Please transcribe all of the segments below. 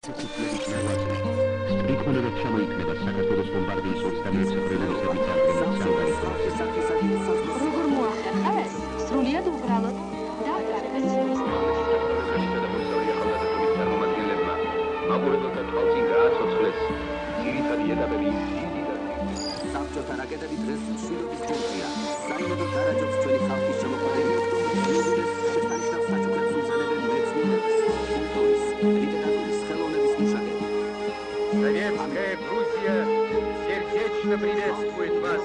სტრიქონებად შემოიქმნება საქართველოს ბომბარდიის 26 წელი საერთო როგორ მოახერხა ეს? სრულიად უბრალოდ აგურებელთა თვალწინ გააცოცხლეს ძირითადი ეტაპები საბჭოთა რაკეტები დღეს მშვიდობის გუნდია. საიმედო დარაჯობს ჩვენი ხალხის შემოქმედებით. შესანიშნავ საჩუქრებს უზენებენ მეცნიერებს, კულტურის, ლიტერატურის, ხელოვნების მუშაკები. Советская Грузия сердечно приветствует вас.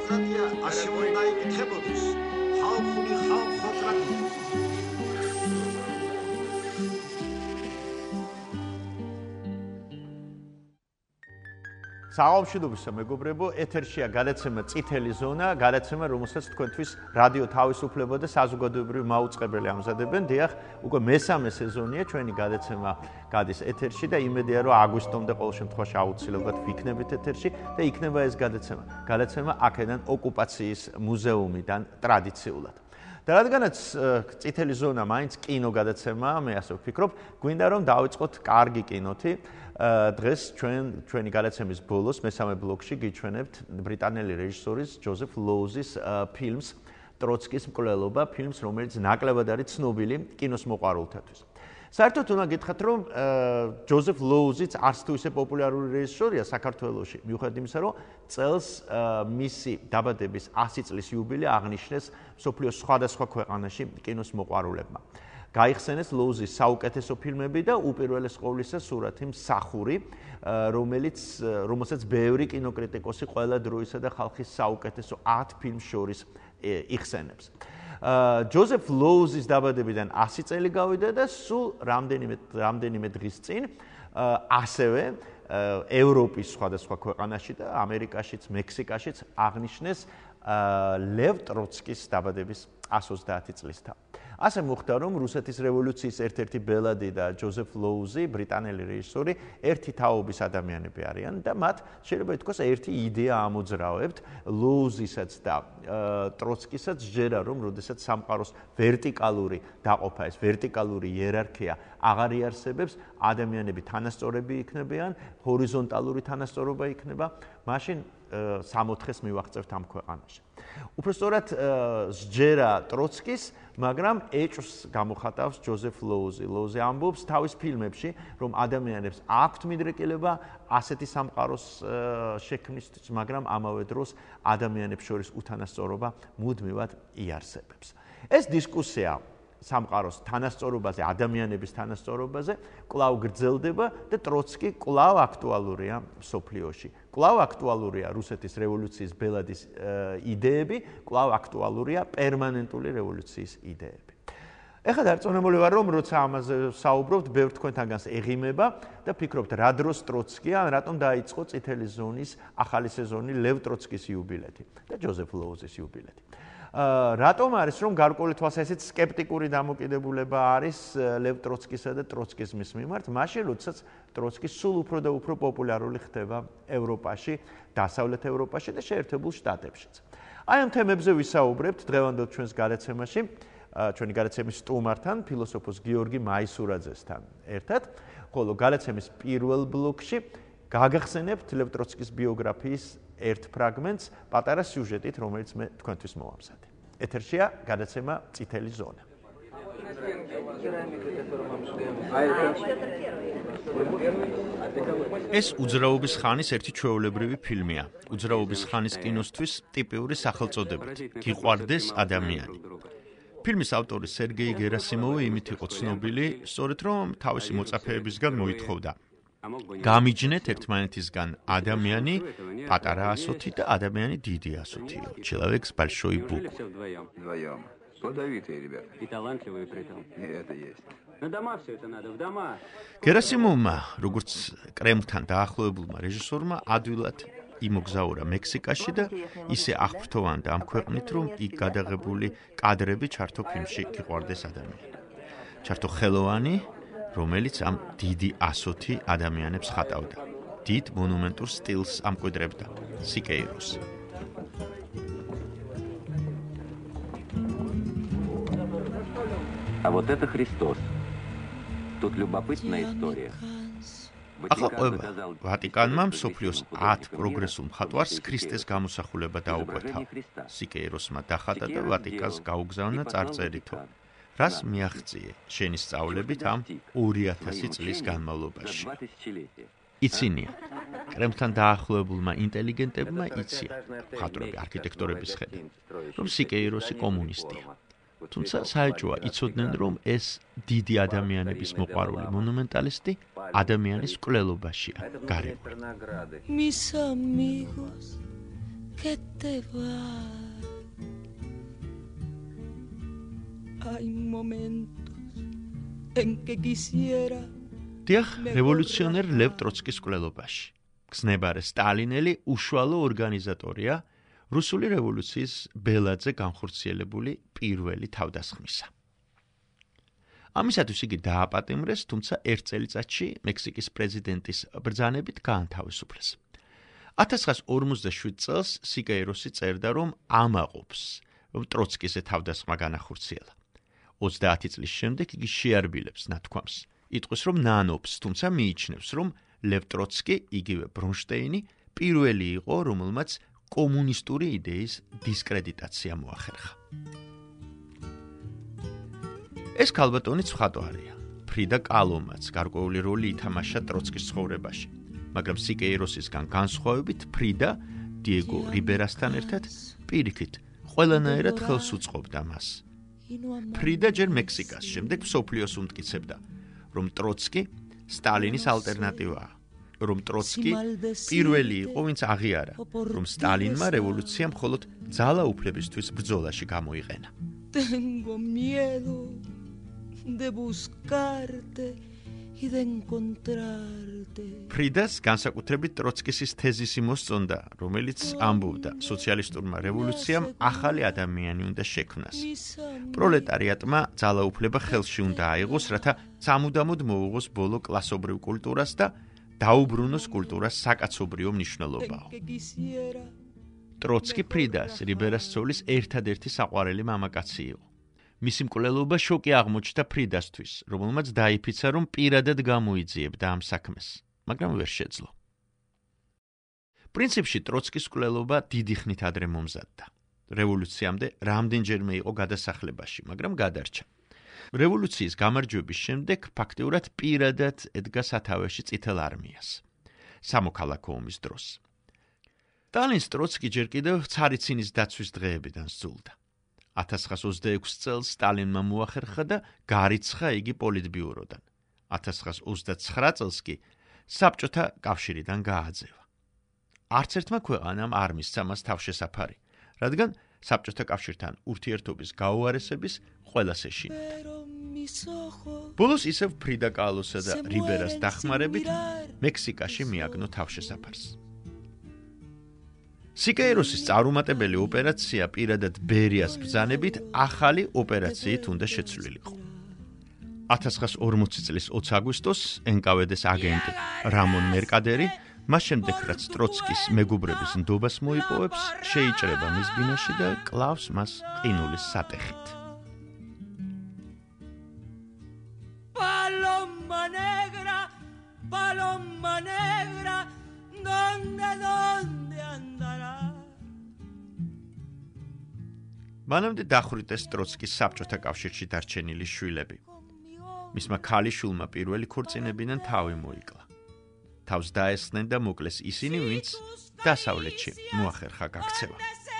საღამოშიდობის მეგობრებო, ეთერშია გადაცემა წითელი ზონა, გადაცემა, რომელსაც თქვენთვის რადიო თავისუფლება და საზოგადოებრივი მაუწყებელი ამზადებენ. დიახ, უკვე მესამე სეზონია ჩვენი გადაცემა გადის ეთერში და იმედია, რომ აგვისტომდე ყოველ შემთხვევაში აუცილებლად ვიქნებით ეთერში და იქნება ეს გადაცემა. გადაცემა აქედან ოკუპაციის მუზეუმიდან ტრადიციულად. და რადგანაც წითელი ზონა მაინც კინო გადაცემაა, მე ასე ვფიქრობ, გვინდა რომ დავიწყოთ კარგი კინოთი. დღეს ჩვენი გადაცემის ბოლოს მესამე ბლოკში გიჩვენებთ ბრიტანელი რეჟისორის ჯოზეფ ლოუზის ფილმს ტროცკის მკვლელობა, ფილმს, რომელიც ნაკლებად არის ცნობილი კინოს მოყვარულთათვის. საერთოდ უნდა გითხრათ, რომ ჯოზეფ ლოუზიც არც თუ ისე პოპულარული რეჟისორია საქართველოში, მიუხედავად იმისა, რომ წელს მისი დაბადების 100 წლის იუბილე აღნიშნეს მსოფლიოს სხვადასხვა ქვეყანაში კინოს მოყვარულებმა. გაიხსენეს ლოუზის საუკეთესო ფილმები და უპირველეს ყოვლისა სურათი მსახური, რომელსაც ბევრი კინოკრიტიკოსი ყველა დროისა და ხალხის საუკეთესო 10 ფილმს შორის იხსენებს. ჯოზეფ ლოუზის დაბადებიდან 100 წელი გავიდა და სულ რამდენიმე დღის წინ ასევე ევროპის სხვადასხვა ქვეყანაში და ამერიკაშიც, მექსიკაშიც აღნიშნეს ლევ ტროცკის დაბადების 130 წლისთავი. ასე მოხდა, რომ რუსეთის რევოლუციის ერთ-ერთი ბელადი და ჯოზეფ ლოუზი, ბრიტანელი რეჟისორი, ერთი თაობის ადამიანები არიან და მათ შეიძლება ითქვას ერთი იდეა ამოძრავებთ ლოუზისაც და ტროცკისაც ჯერა, რომ როდესაც სამყაროს ვერტიკალური დაყოფა, ეს ვერტიკალური იერარქია აღარ იარსებებს, ადამიანები თანასწორები იქნებიან, ჰორიზონტალური თანასწორობა იქნება, მაშინ 64-ს მივაღწევთ ამ ქვეყანაში. უпростоრად სჯერა ტროცკის, მაგრამ ეჭვს გამოხატავს ჯოზეფ ლოუზი. ლოუზი ამბობს თავის ფილმებში, რომ ადამიანებს აქვთ მიდრეკილება ასეთი სამყაროს შექმნისთვის, მაგრამ ამავე დროს ადამიანებს შორის უთანასწორობა მუდმივად იარსებებს. ეს დისკუსია სამყაროს თანასწორობაზე, ადამიანების თანასწორობაზე კვლავ გრძელდება და ტროცკი კვლავ აქტუალურია მსოფლიოში. კვლავ აქტუალურია რუსეთის რევოლუციის ბელადის იდეები, კვლავ აქტუალურია პერმანენტული რევოლუციის იდეები. ეხლა დარწმუნებული ვარ, რომ როცა ამაზე საუბრობთ, ბევრ თქვენთანგანს ეღიმება და ფიქრობთ, რა დროს ტროცკია, რატომ დაიწყო წითელი ზონის ახალი სეზონი ლევ ტროცკის იუბილეთი და ჯოზეფ ლოუზის იუბილეთი. რატომ არის, რომ გარკვეული თვალსაზრისით სკეპტიკური დამოკიდებულება არის ლევ ტროცკისა და ტროცკიზმის მიმართ, მაშინ როდესაც ტროცკი სულ უფრო და უფრო პოპულარული ხდება ევროპაში, დასავლეთ ევროპაში და შეერთებულ შტატებშიც. აი ამ თემებზე ვისაუბრებთ დღევანდელ ჩვენს გადაცემაში, ჩვენი გადაცემის სტუმართან, ფილოსოფოს გიორგი მაისურაძესთან ერთად, ხოლო გადაცემის პირველ ბლოკში გაგახსენებთ ლევ ტროცკის ბიოგრაფიის ერთ ფრაგმენტს პატარა სიუჟეტით, რომელიც მე თქვენთვის მოვამზადე. ეთერშია გადაცემა წითელი ზონა. ეს უძრაობის ხანის ერთი ჩვეულებრივი ფილმია. უძრაობის ხანის კინოსთვის ტიპიური სახელწოდებით. გიყვარდეს ადამიანი. ფილმის ავტორი სერგეი გერასიმოვი იმით იყო ცნობილი, სწორედ რომ თავისი მოწაფეებისგან მოითხოვდა გამიჯნეთ ერთმანეთისგან ადამიანი პატარა ასოთი და ადამიანი დიდი ასოთიო. Человек с большой буквы. Плодовитые ребята. И талантливые при том. Это есть. На дома все это надо, в дома. გერასიმოვმა, როგორც კრემლთან დაახლოებულმა რეჟისორმა, ადვილად იმოგზაურა მექსიკაში და ისე აღფრთოვანდა ამ ქვეყნით, რომ იქ გადაღებული კადრები ჩართო ფილმში გიყვარდეს ადამიანი. ჩართო ხელოვანი, რომელიც ამ დიდი ასოთი ადამიანებს ხატავდა. დიდ მონუმენტურ სტილს ამკვიდრებდა. სიკეიროს. А вот это Христос. Тут любопытная история. აყალყება ვატიკანმა მსოფლიოს 10 პროგრესულ მხატვარს ქრისტეს გამოსახულება დაუკვეთა. სიკეიროსმა დახატა და ვატიკანს გაუგზავნა წარწერითო. რას მიაღწიე შენი სწავლებით ამ 2000 წლის განმავლობაში? იცინია. კრემლთან დაახლოებულმა ინტელიგენტებმა იციან, მხატვრები, არქიტექტორების ხედავ, რომ სიკეიროსი კომუნისტია. თუმცა საეჭვოა იცოდნენ, რომ ეს დიდი ადამიანების მოყვარული მონუმენტალისტი ადამიანის მკვლელობაშია გარეული. Mis amigos, que te va. Hay momentos en que quisiera დიახ, რევოლუციონერ ლევ ტროცკის მკვლელობაში. გზნებარე სტალინელი უშუალო ორგანიზატორია რუსული რევოლუციის ბელადზე განხორციელებული პირველი თავდასხმისა. ამისათვის იგი დააპატიმრეს, თუმცა ერთ წელიწადში მექსიკის პრეზიდენტის ბრძანებით გაანთავისუფლეს. 1947 წელს სიკეიროსი წერდა, რომ ამაყობს, რომ ტროცკიზე თავდასხმა განახორციელა. 30 წლის შემდეგ იგი შეარბილებს ნათქვამს. იტყვის, რომ ნანობს, თუმცა მიიჩნევს, რომ ლევ ტროცკი, იგივე ბრონშტეინი, პირველი იყო, რომელმაც კომუნისტური იდეის დისკრედიტაცია მოახერხა. ეს ქალბატონიც მხატვარია. ფრიდა კალომაც გარკვეული როლი ითამაშა ტროცკის ცხოვრებაში, მაგრამ სიკეიროსისგან განსხვავებით ფრიდა დიეგო რიბერასთან ერთად პირიქით ყველანაირად ხელს უწყობდა მას. ფრიდა ჯერ მექსიკას, შემდეგ მსოფლიოს უმტკიცებდა, რომ ტროცკი სტალინის ალტერნატივაა, რომ ტროცკი პირველი იყო, ვინც აღიარა, რომ სტალინმა რევოლუცია მხოლოდ ძალაუფლებისთვის ბრძოლაში გამოიყენა. Tengo miedo de buscarte y de encontrarte. ფრიდას განსაკუთრებით ტროცკის თეზისი მოსწონდა, რომელიც ამბობდა, სოციალისტურმა რევოლუციამ ახალი ადამიანი უნდა შექმნას. პროლეტარიატმა ძალაუფლება ხელში უნდა აიღოს, რათა სამუდამოდ მოუღოს ბოლო კლასობრივ კულტურას და დაუბრუნოს კულტურას საკაცობრიო მნიშვნელობაო. ტროცკი ფრიდას რიბერას ცოლის ერთადერთი საყვარელი მამაკაცი იყო. მისი მკვლელობა შოკი აღმოჩნდა ფრიდასთვის, რომელმაც დაიფიცა, რომ პირადად გამოიძიებდა ამ საქმეს, მაგრამ ვერ შეძლო. პრინციპში ტროცკის მკვლელობა დიდი ხნით ადრე მომზადდა. რევოლუციამდე რამდენჯერმე იყო გადასახლებაში, მაგრამ გადარჩა. რევოლუციის გამარჯვების შემდეგ ფაქტიურად პირადად ედგა სათავეში წითელ არმიას. სამოქალაქო ომის დროს. სტალინს ტროცკი ჯერ კიდევ ცარიცინის დაცვის დღეებიდან სძულდა. 1926 წელს სტალინმა მოახერხა და გარიცხა იგი პოლიტბიუროდან. 1929 წელს კი საბჭოთა კავშირიდან გააძევა. არც ერთმა ქვეყანამ არ მისცა მას თავშესაფარი, რადგან საბჭოთა კავშირთან ურთიერთობის გაუარესების ყველას ეშინოდა. ბოლოს ისევ ფრიდა კალოსა და რიბერას დახმარებით მექსიკაში მიაგნო თავშესაფარს. სიკეიროსის წარუმატებელი ოპერაცია პირადად ბერიას ბრძანებით ახალი ოპერაციით უნდა შეცვლილიყო. 1940 წლის 20 აგვისტოს NKVD-ს აგენტი რამონ მერკადერი, მას შემდეგ რაც ტროცკის მეგობრების ნდობას მოიპოვებს, შეიჭრება მის ბინაში და კლავს მას ყინულის სატეხით. Paloma negra, donde andará? მანამდე დახვრიტეს ტროცკის საბჭოთა კავშირში დარჩენილი შვილები. მისმა ქალიშვილმა პირველი ქორწინებიდან თავი მოიკლა. თავს დაესხნენ და მოკლეს ისინი, ვინც დასავლეთში მოახერხა გაქცევა.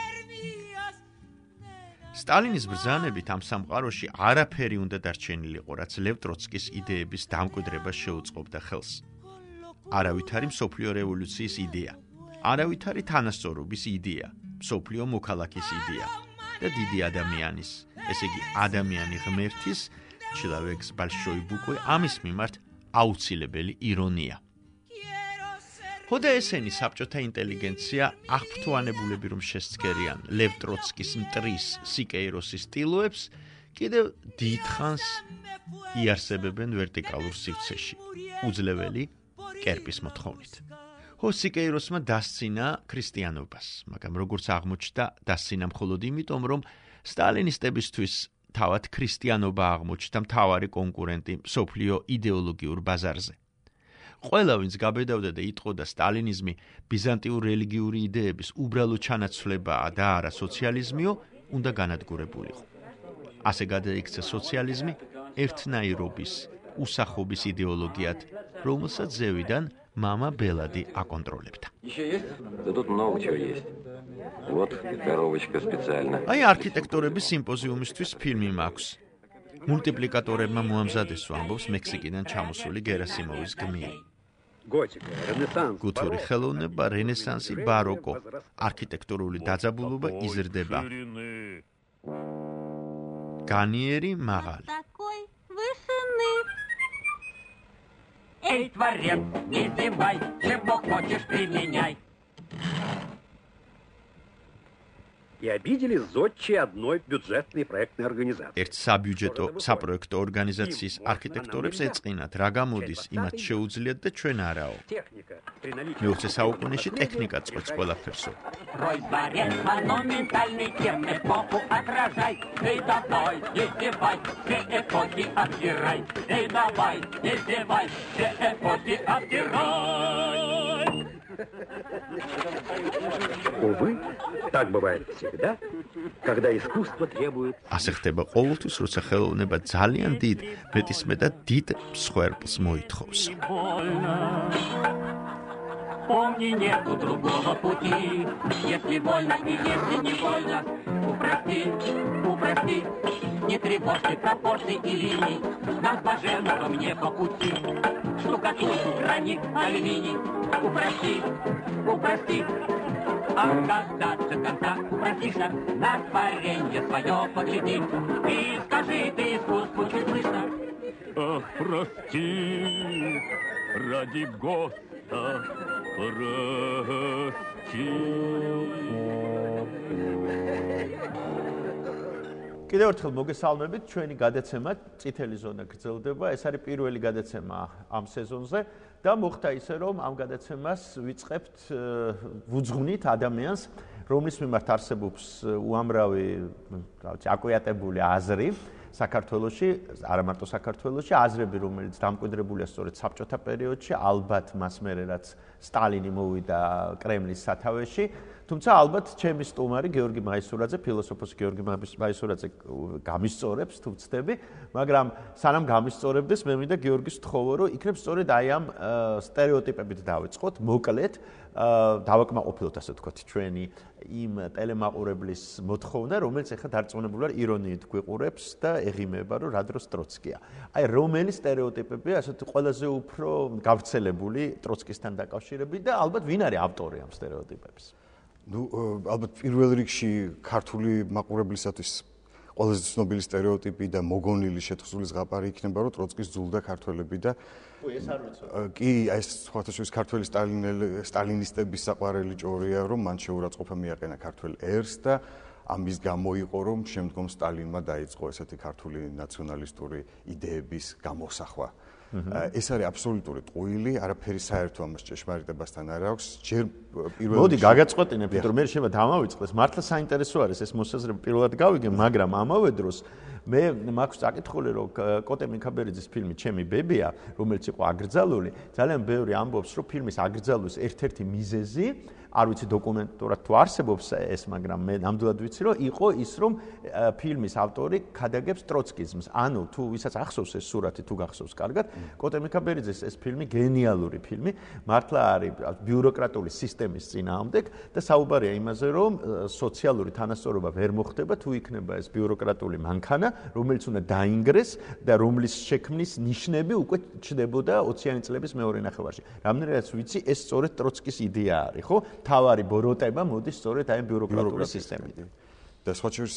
სტალინის ბრძანებით ამ სამყაროში არაფერი უნდა დარჩენილიყო, რაც ლევ ტროცკის იდეების დამკვიდრებას შეუწყობდა ხელს. არავითარი მსოფლიო რევოლუციის იდეა, არავითარი თანასწორობის იდეა, მსოფლიო მოქალაქის იდეა და დიდი ადამიანის, ესე იგი ადამიანი ღმერთის, ჩილავეკს ბალშოი ბუკვე ამის მიმართ აუცილებელი ირონია. ხოდა ესენი საბჭოთა ინტელიგენცია აღფრთოვანებულები რომ შესცქერიან ლევ ტროცკის მტრის სიკეიროსის სტილოებს, კიდევ დიდხანს იარსებებენ ვერტიკალურ სივრცეში, უძლეველი კერპის მოთხოვნით. სიკეიროსმა დასცინა ქრისტიანობას, მაგრამ როგორც აღმოჩნდა, დასცინა მხოლოდ იმიტომ, რომ სტალინისტებისთვის თავად ქრისტიანობა აღმოჩნდა მთავარი კონკურენტი მსოფლიო იდეოლოგიურ ბაზარზე. ყველა ვინც გაბედავდა და იტყოდა სტალინიზმი ბიზანტიურ რელიგიური იდეების უბრალო ჩანაცვლებაა და არა სოციალიზმიო, უნდა განადგურებულიყო. ასე გადაიქცა სოციალიზმი ერთნაირობის, უსახობის იდეოლოგიად, რომელსაც ზევიდან мама Белади აკონტროლებდა. Еще есть? Да тут много чего есть. Вот коробочка специально. Აი არქიტექტორების სიმპოზიუმისთვის ფილმი მაქვს. მულტიპლიკატორებმა მოამზადეს ამბობს მექსიკიდან ჩამოსული გერასიმოვის გმირი. Готика, Ренессанс. გუთური ხელოვნება, რენესანსი, ბაროკო, არქიტექტურული დაძაბულობა იზრდება. განიერი, მაღალი. Такой вышины. Эй, творец, не зевай, чего хочешь применяй. И обидели зодчие одной бюджетной проектной организации. ერთ საბიუჯეტო საპროექტო ორგანიზაციის არქიტექტორებს ეწყინათ, რა გამოდის, იმათ შეუძლიათ და ჩვენ არაო. Техника при наличии... მეოცე საუკუნეში ტექნიკა წყვეტს ყველაფერსო. Рой дворец, монументальный тем эпоху отражай. Эй, давай, не зевай, все эпохи обдирай. Эй, давай, не зевай, все эпохи обдирай. Увы, так бывает всегда, когда искусство требует... ასე ხდება ყოველთვის, როცა ხელოვნება ძალიან დიდ, მეტისმეტად დიდ მსხვერპლს მოითხოვს. Помни, нету другого пути. Если больно и если не больно, упрости, упрости. Не тревожь ты пропорций и линий. Нас блаженного мне по пути. Штукатурку, гранит, алюминий. Упрости, упрости. А когда до конца упростишься, на творенье свое погляди. И скажи ты искусству чуть слышно. Ах, прости, ради Господа, прости. კიდევ ერთხელ მოგესალმებით, ჩვენი გადაცემა წითელი ზონა გრძელდება. ეს არის პირველი გადაცემა ამ სეზონზე და მოხდა ისე, რომ ამ გადაცემას ვიწყებთ ვუძღვნით ადამიანს, რომლის მიმართ არსებობს უამრავი, აკვიატებული აზრი საქართველოში, არა მარტო საქართველოში, აზრები, რომელიც დამკვიდრებულია სწორედ საბჭოთა პერიოდში, ალბათ მას მერე რაც სტალინი მოვიდა კრემლის სათავეში. თუმცა ალბათ ჩემი სტუმარი გიორგი მაისურაძე, ფილოსოფოსი გიორგი მაისურაძე გამისწორებს თუ ვცდები, მაგრამ სანამ გამისწორებდეს, მე მინდა გიორგის თხოვო, რომ იქნებ სწორედ აი ამ სტერეოტიპებით დავიწყოთ, მოკლედ დავაკმაყოფილოთ ასე ვთქვათ ჩვენი იმ ტელემაყურებლის მოთხოვნა, რომელიც ახლა დარწმუნებული ვარ ირონიით გვიყურებს და ეღიმება, რომ რა დროს ტროცკია. აი რომელი სტერეოტიპებია ასეთი ყველაზე უფრო გავრცელებული ტროცკისთან დაკავშირებით და ალბათ ვინ არის ავტორი ამ სტერეოტიპების? Ну, ალბათ პირველ რიგში ქართული მაყურებლისათვის ყველაზე ცნობილი სტერეოტიპი და მოგონილი შეთხზული ზღაპარი იქნება, რომ ტროცკის ძულდა ქართველები და ეს არ ვიცოდი. კი, ეს სხვათაშორის ქართველი სტალინისტების საყვარელი ჭორია, რომ მან შეურაცხყოფა მიაყენა ქართველ ერს და ამის გამო იყო, რომ შემდგომ სტალინმა დაიწყო ესეთი ქართული ნაციონალისტური იდეების გამოსახვა. ეს არის აბსოლუტური ტყუილი, არაფერი საერთო ამას ჭეშმარიტებასთან არ აქვს. ჯერ პირველ მოდი გაგაწყვეტინებ, რომ მე შეიძლება დამავიწყდეს. მართლა საინტერესო არის ეს მოსაზრება პირველად გავიგე, მაგრამ ამავე დროს მე მაქვს წაკითხული, რომ კოტე მიქაბერიძის ფილმი ჩემი ბებია, რომელიც იყო აკრძალული, ძალიან ბევრი ამბობს, რომ ფილმის აკრძალვის ერთ-ერთი მიზეზი, არ ვიცი დოკუმენტურად თუ არსებობს ეს, მაგრამ მე ნამდვილად ვიცი, რომ იყო ის, რომ ფილმის ავტორი ქადაგებს ტროცკიზმს. ანუ თუ ვისაც ახსოვს ეს სურათი, თუ გახსოვს კარგად, კოტე მიქაბერიძის ეს ფილმი გენიალური ფილმი, მართლა არის ბიუროკრატიული სისტემის წინააღმდეგ და საუბარია იმაზე, რომ სოციალური თანასწორობა ვერ მოხდება, თუ იქნება ეს ბიუროკრატული მანქანა, რომელიც უნდა დაინგრეს და რომლის შექმნის ნიშნები უკვე ჩნდებოდა 20-იანი წლების მეორე ნახევარში. რამდენადაც ვიცი, ეს სწორედ ტროცკის იდეა არის, ხო? თავარი ბოროტება მოდის სწორედ აი ბიუროკრატიული სისტემით. და სხვა შორის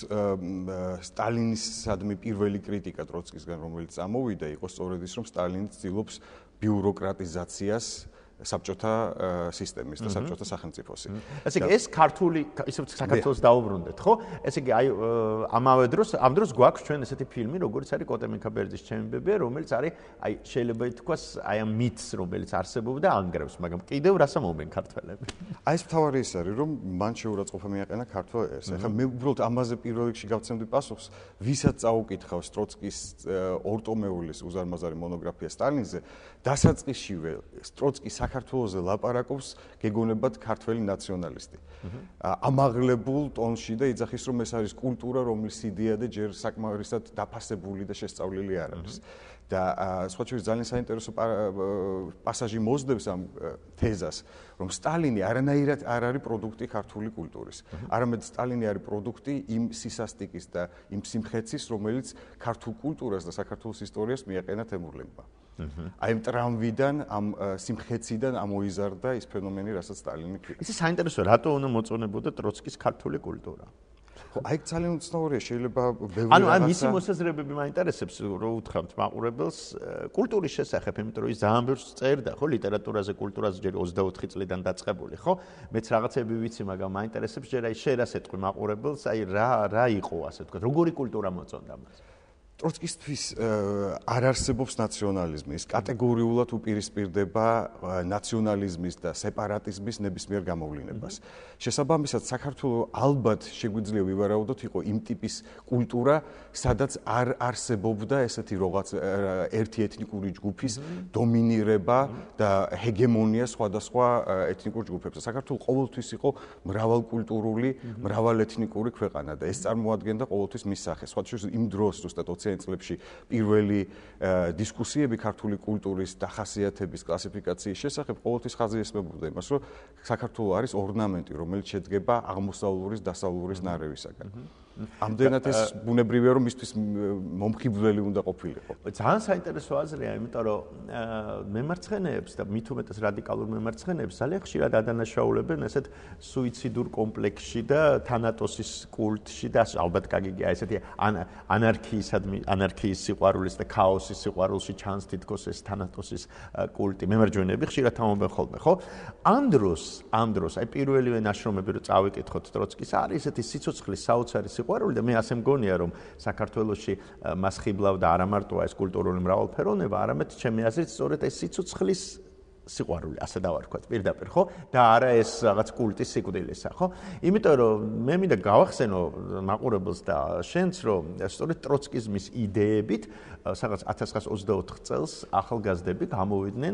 სტალინისადმი პირველი კრიტიკა ტროცკისგან, რომელიც ამოვიდა, იყო სწორედ ის, რომ სტალინი ცდილობს ბიუროკრატიზაციას საბჭოთა სისტემის და საბჭოთა სახელმწიფოსი. ესე იგი ეს ქართული ისევ საქართველოს დაუბრუნდეთ, ხო? ესე იგი აი ამავე დროს ამ დროს გვაქვს ჩვენ ესეთი ფილმი, როგორც არის კოტე მიქაბერძის ჩემი ბებია, რომელიც არის აი შეიძლება ითქვას აი ამ მითს, რომელიც არსებობდა ანგრევს, მაგრამ კიდევ რას ამობენ ქართველები? აი ეს მთავარი ის არის, რომ მან შეურაცხყოფა მიაყენა ქართულ ერს. ახლა მე უბრალოდ ამაზე პირველ რიგში გავცემდი პასუხს, ვისაც წაუკითხავს ტროცკის ორტომეულის უზარმაზარი მონოგრაფია სტალინზე, დასაწყისშივე ტროცკი საქართველოზე ლაპარაკობს, გეგონებათ ქართველი ნაციონალისტი. ამაღლებულ ტონში და იძახის, რომ ეს არის კულტურა, რომლის იდეა და ჯერ საკმარისად დაფასებული და შესწავლილი არ არის. და სხვა შორის ძალიან საინტერესო პასაჟი მოსდევს ამ თეზას, რომ სტალინი არანაირად არ არის პროდუქტი ქართული კულტურის. არამედ სტალინი არის პროდუქტი იმ სისასტიკის და იმ სიმხეცის, რომელიც ქართულ კულტურას და საქართველოს ისტორიას მიაყენა თემურლებმა. აი ამ ტრამვიდან, ამ სიმხეციდან ამოიზარდა ის ფენომენი, რასაც სტალინი ქვია. იცი საინტერესოა, რატო უნდა მოწონებოდა ტროცკის ქართული კულტურა? აი ძალიან უცნაურია, შეიძლება ბევრი რაღაცა. ანუ მისი მოსაზრებები მაინტერესებს, რო უთხრამთ მაყურებელს კულტურის შესახებ, იმიტომ რომ ის ძალიან ბევრს წერდა, ხო, ლიტერატურაზე, კულტურაზე ჯერ 24 წლიდან დაწყებული, ხო? მეც რაღაცები ვიცი, მაგრამ მაინტერესებს ჯერ აი შენ რას ეთქვი მაყურებელს, აი რა იყო, ასე ვთქვათ, როგორი კულტურა მოწონდა მას? ტროცკისთვის არ არსებობს ნაციონალიზმი, ის კატეგორიულად უპირისპირდება ნაციონალიზმის და სეპარატიზმის ნებისმიერ გამოვლინებას. შესაბამისად, საქართველოს ალბათ შეგვიძლია ვივარაუდოთ, იყო იმ ტიპის კულტურა, სადაც არ არსებობდა ესეთი რაღაც ერთი ეთნიკური ჯგუფის დომინირება და ჰეგემონია სხვადასხვა ეთნიკურ ჯგუფებზე. საქართველოს ყოველთვის იყო მრავალკულტურული, მრავალეთნიკური ქვეყანა და ეს წარმოადგენდა ყოველთვის მის სახეს. სხვა შორის იმ დროს ზუსტად 20-იან წლებში პირველი დისკუსიები ქართული კულტურის დახასიათების კლასიფიკაციის შესახებ ყოველთვის ხაზი ესმებოდა იმას, რომ საქართველოს არის ორნამენტი, რომელიც შედგება აღმოსავლურის დასავლურის ნარევისაგან. ამდენად ეს ბუნებრივია, რომ მისთვის მომხიბვლელი უნდა ყოფილიყო. ძალიან საინტერესო აზრია, იმიტომ რომ მემარცხენეებს და მით უმეტეს რადიკალურ მემარცხენეებს ძალიან ხშირად ადანაშაულებენ ესეთ სუიციდურ კომპლექსში და თანატოსის კულტში და ალბათ გაგიგია ესეთი ანარქიის სიყვარულის და ქაოსის სიყვარულში ჩანს თითქოს ეს თანატოსის კულტი. მემარჯვენეები ხშირად ამობენ ხოლმე, ხო? ამ დროს აი პირველივე ნაშრომები რო წავიკითხოთ ტროცკის არის ესეთი სიცოცხლის საოცარი სიყვარული და მე ასე მგონია რომ საქართველოში მას ხიბლავდა არა მარტო ეს კულტურული მრავალფეროვნება, არამედ ჩემი აზრით სწორედ ეს სიცოცხლის სიყვარული, ასე დავარქვათ პირდაპირ, ხო? და არა ეს რაღაც კულტის სიკვდილისა, ხო? იმიტომ რომ მე მინდა გავახსენო მაყურებელს და შენც, რომ სწორედ ტროცკიზმის იდეებით სადღაც 1924 წელს ახალგაზრდები გამოვიდნენ,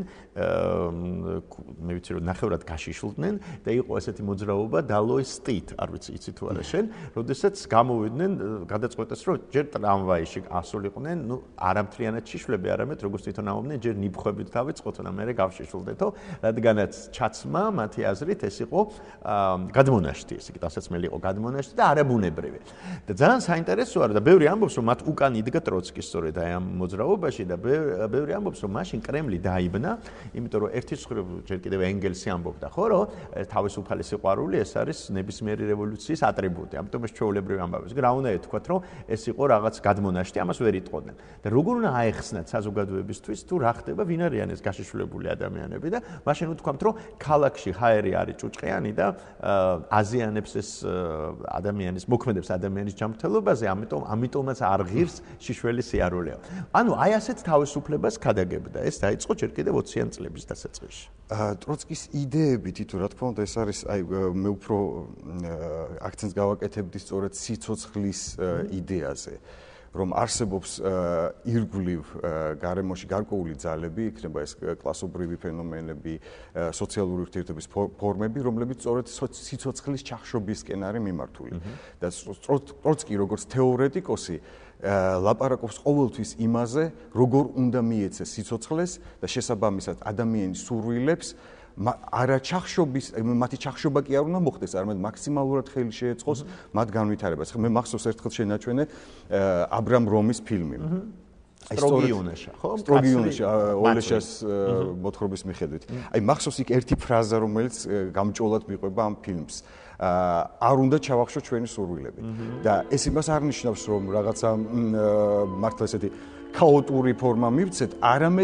მე ვიცი რომ ნახევრად გაშიშვლდნენ და იყო ესეთი მოძრაობა დალოისტით, არ ვიცი იცი თუ არა შენ, როდესაც გამოვიდნენ, გადაწყვეტეს რომ ჯერ ტრამვაიში ასულიყვნენ, ნუ არამთლიანად შიშვლები, არამედ როგორც თვითონ ამობდნენ, ჯერ ნიბხვებით დავიწყოთ და მერე გავშიშვლდეთო, რადგანაც ჩაცმა მათი აზრით ეს იყო გადმონაშთი, ესე იგი დასაცმელი იყო გადმონაშთი და არაბუნებრივი. და ძალიან საინტერესოა და ბევრი ამბობს რომ მათ უკან იდგა ტროცკი სწორედ აი ამ მოძრაობაში და ბევრი ამბობს რომ მაშინ კრემლი დაიბნა, იმიტომ რომ ერთის მხრივ ჯერ კიდევ ენგელსი ამბობდა, ხო, რომ თავისუფალი სიყვარული ეს არის ნებისმიერი რევოლუციის ატრიბუტი. ამიტომ ეს ჩვეულებრივი ამბავი. რა უნდა ეთქვათ, რომ ეს იყო რაღაც გადმონაშთი, ამას ვერ იტყოდნენ. და როგორ უნდა აეხსნათ საზოგადოებისთვის თუ რა ხდება, ვინ არიან ეს გაშიშვლებული ადამიანები და მაშინ ვთქვამთ, რომ ქალაქში ჰაერი არის ჭუჭყიანი და აზიანებს ეს ადამიანის მოქმედებს ადამიანის ჯანმრთელობაზე, ამიტომაც არ ღირს შიშველი სიარულეო. ანუ აი ასეთ თავისუფლებას ქადაგებდა. ეს დაიწყო ჯერ კიდევ 20-იან წლების დასაწყისში. ტროცკის იდეებითი თუ რა თქმა უნდა ეს არის აი მე უფრო აქცენტს გავაკეთებდი სწორედ სიცოცხლის იდეაზე. რომ არსებობს ირგვლივ გარემოში გარკვეული ძალები, იქნება ეს კლასობრივი ფენომენები, სოციალური ურთიერთობის ფორმები, რომლებიც სწორედ სიცოცხლის ჩახშობისკენ არის მიმართული. და ტროცკი როგორც თეორეტიკოსი ლაპარაკობს ყოველთვის იმაზე, როგორ უნდა მიეცეს სიცოცხლეს და შესაბამისად ადამიანის სურვილებს არა ჩახშობის, მათი ჩახშობა კი არ უნდა მოხდეს, არამედ მაქსიმალურად ხელი შეეწყოს მათ განვითარებას. მე მახსოვს ერთხელ შენაჩვენე აბრამ რომის ფილმი. სტროგიონეშა, ხო? სტროგიონეშა, ოლეშას მოთხრობის მიხედვით. აი მახსოვს იქ ერთი ფრაზა, რომელიც გამჭოლად მიყვება ამ ფილმს. არ უნდა ჩავახშო ჩვენი სურვილები. და ეს იმას არ ნიშნავს, რომ რაღაცა მართლა ესეთი ქაოტური ფორმა მივცეთ, არამედ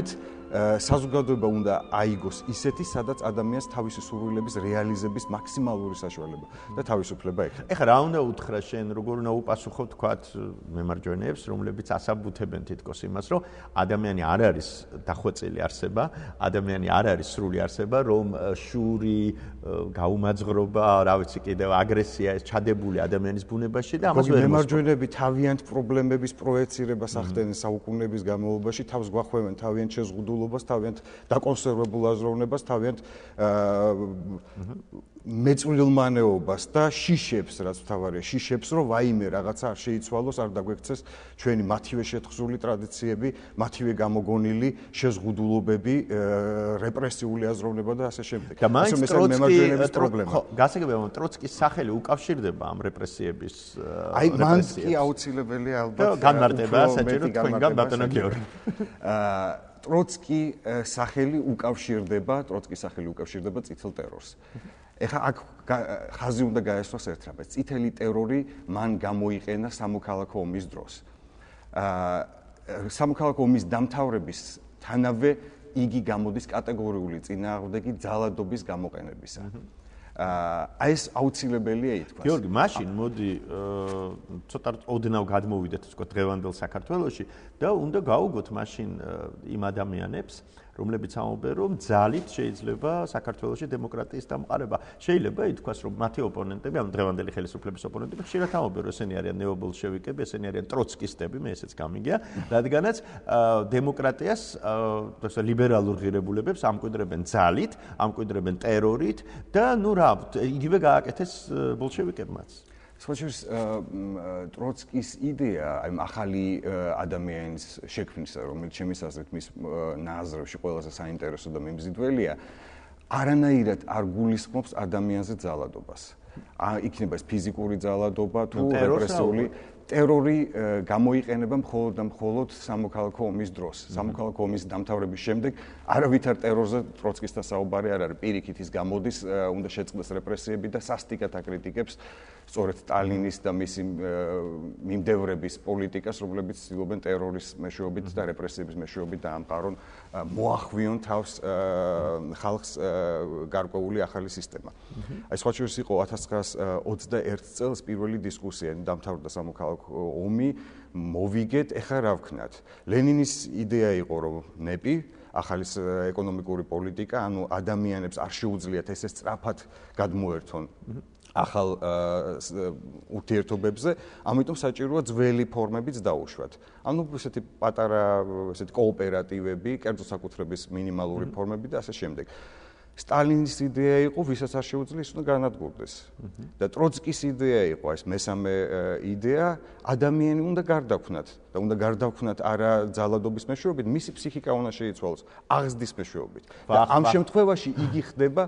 საზოგადოება უნდა აიგოს ისეთი, სადაც ადამიანს თავისი სურვილების რეალიზების მაქსიმალური საშუალება და თავისუფლება ექნება. ეხლა რა უნდა უთხრა შენ, როგორ უნდა უპასუხო თქვათ მემარჯვენეებს, რომლებიც ასაბუთებენ თითქოს იმას, რომ ადამიანი არ არის დახვეწილი არსება, ადამიანი არ არის სრული არსება, რომ შური, გაუმაძღრობა, რა ვიცი კიდევ აგრესია ეს ჩადებული ადამიანის ბუნებაში და ამას ვერ მემარჯვენეები თავიანთ პრობლემების პროექცირებას ახდენენ საუკუნეების განმავლობაში, თავს გვახვევენ თავიანთ შეზღუდულობას, თავიანთ დაკონსერვებულ აზროვნებას, თავიანთ მეწვრილმანეობას და შიშებს, რაც თავარია, შიშებს, რომ ვაიმე რაღაცა არ შეიცვალოს, არ დაგვექცეს ჩვენი მათივე შეთხზული ტრადიციები, მათივე გამოგონილი შეზღუდულობები, რეპრესიული აზროვნება და ასე შემდეგ. და მაინც გასაგებია, ტროცკის სახელი უკავშირდება ამ რეპრესიების მანც კი აუცილებელია ალბათ განმარტება, საჭირო თქვენგან ბატონო გიორგი. ტროცკი სახელი უკავშირდება წითელ ტერორს. ეხლა აქ ხაზი უნდა გაესვას ერთ რამეს. წითელი ტერორი მან გამოიყენა სამოქალაქო ომის დროს. სამოქალაქო ომის დამთავრების თანავე იგი გამოდის კატეგორიული წინააღმდეგი ძალადობის გამოყენებისა. ეს აუცილებელია ითქვას. გიორგი, მაშინ მოდი ცოტა ოდნავ გადმოვიდეთ თქო დღევანდელ საქართველოში და უნდა გაუგოთ მაშინ იმ ადამიანებს, რომლებიც ამბობენ, რომ ძალით შეიძლება საქართველოში დემოკრატიის დამყარება. შეიძლება ითქვას, რომ მათი ოპონენტები, ანუ დღევანდელი ხელისუფლების ოპონენტები ხშირად ამბობენ, რომ ესენი არიან ნეობოლშევიკები, ესენი არიან ტროცკისტები, მე ესეც გამიგია, რადგანაც დემოკრატიას, ლიბერალურ ღირებულებებს ამკვიდრებენ ძალით, ამკვიდრებენ ტერორით და ნუ რა, იგივე გააკეთეს ბოლშევიკებმაც. სხვაშორის ტროცკის იდეა, აი ახალი ადამიანის შექმნისა, რომელიც ჩემის აზრით მის ნაზრებში ყველაზე საინტერესო და მიმზიდველია, არანაირად არ გულისხმობს ადამიანზე ძალადობას. იქნება ეს ფიზიკური ძალადობა თუ რეპრესიული ტერორი გამოიყენება მხოლოდ და მხოლოდ სამოქალაქო ომის დროს. სამოქალაქო ომის დამთავრების შემდეგ არავითარ ტერორზე ტროცკისთან საუბარი არ არის. პირიქით ის გამოდის, უნდა შეწყდეს რეპრესიები და სასტიკად აკრიტიკებს სწორედ სტალინის და მისი მიმდევრების პოლიტიკას, რომლებიც ცდილობენ ტერორის მეშვეობით და რეპრესიების მეშვეობით დაამყარონ, მოახვიონ თავს ხალხს გარკვეული ახალი სისტემა. აი სხვა შორის იყო 1921 წელს პირველი დისკუსია, დამთავრდა სამოქალაქო ომი, მოვიგეთ, ეხლა რა ვქნათ. ლენინის იდეა იყო, რომ ნეპი ახალი ეკონომიკური პოლიტიკა, ანუ ადამიანებს არ შეუძლიათ ესე სწრაფად გადმოერთონ ახალ ურთიერთობებზე, ამიტომ საჭიროა ძველი ფორმებიც დაუშვათ. ანუ ესეთი პატარა, ესეთი კოოპერატივები, კერძო საკუთრების მინიმალური ფორმები და ასე შემდეგ. სტალინის იდეა იყო, ვისაც არ შეუძლია, ის უნდა განადგურდეს. და ტროცკის იდეა იყო, ეს მესამე იდეა, ადამიანი უნდა გარდაქმნათ და უნდა გარდაქმნათ არა ძალადობის მეშვეობით, მისი ფსიქიკა უნდა შეიცვალოს აღზრდის მეშვეობით. და ამ შემთხვევაში იგი ხდება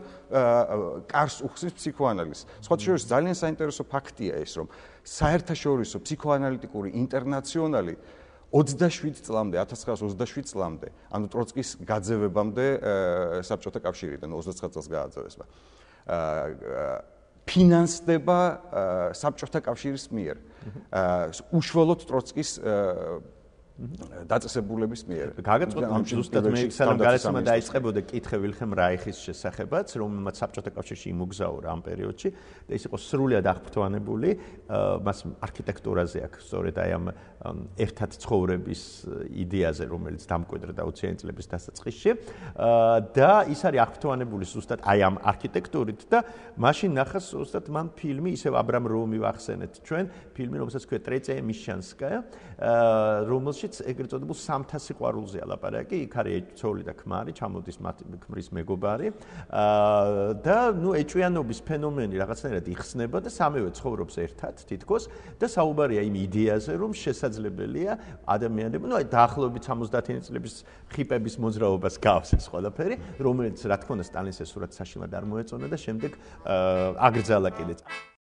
კარს უხსნის ფსიქოანალიზს. სხვა შორის ძალიან საინტერესო ფაქტია ეს, რომ საერთაშორისო ფსიქოანალიტიკური ინტერნაციონალი 27 წლამდე, 1927 წლამდე, ანუ ტროცკის გაძევებამდე საბჭოთა კავშირიდან 29 წელს გააძევეს. ფინანსდება საბჭოთა კავშირის მიერ. უშუალოდ ტროცკის დაწესებულების მიერ. გაგაწყოთ ზუსტად მე სანამ გარესმა დაიწყებოდა კითხე ვილჰელმ რაიხის შესახებაც, რომელმაც საბჭოთა კავშირში იმოგზაურა ამ პერიოდში და ის იყო სრულიად აღფრთოვანებული, მას არქიტექტურაზე აქვს სწორედ აი ამ ერთად ცხოვრების იდეაზე, რომელიც დამკვიდრდა 20-იანი წლების დასაწყისში და ის არის აღფრთოვანებული ზუსტად აი ამ არქიტექტურით და მაშინ ნახა ზუსტად მან ფილმი, ისევ აბრამ რომი ვახსენეთ ჩვენ, ფილმი, რომელსაც ქვია ტრეცია მიშანსკაია, რომელშიც ეგრეთ წოდებულ სამთა სიყვარულზეა ლაპარაკი, იქ არის ცოლი და ქმარი, ჩამოდის მათი ქმრის მეგობარი და ნუ ეჭვიანობის ფენომენი რაღაცნაირად იხსნება და სამივე ცხოვრობს ერთად თითქოს და საუბარია იმ იდეაზე, რომ შესაძლებელია ადამიანები, ნუ აი დაახლოებით 70-იანი წლების ხიპების მოძრაობას გავს ეს ყველაფერი, რომელიც რა თქმა უნდა სტალინის ეს სურათი საშინლად არ მოეწონა და შემდეგ აგრძალა კიდეც.